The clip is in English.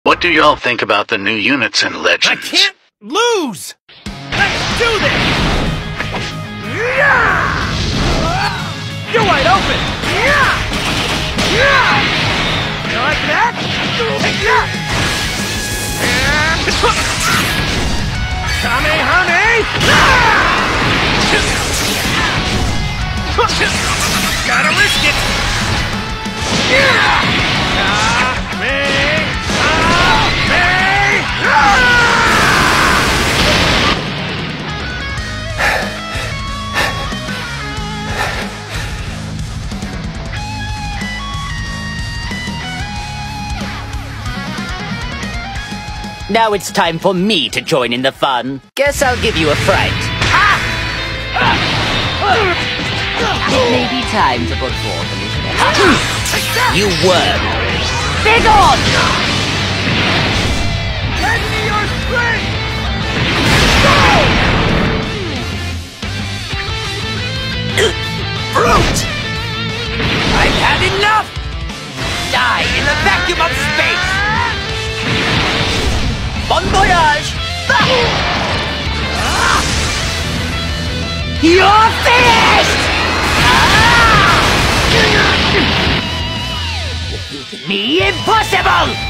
What do y'all think about the new units in Legends? I can't lose! Let's do this! Yeah! You're wide open! Yeah! Yeah! You like that? Take that! And... Kamehame! Gotta risk it! Yeah! Now it's time for me to join in the fun. Guess I'll give you a fright. It may be time to put forth a little effort. You worm! Dig on! Lend me your strength! Brute! I've had enough! Die in the vacuum of space! Bon voyage! You're finished! Me impossible!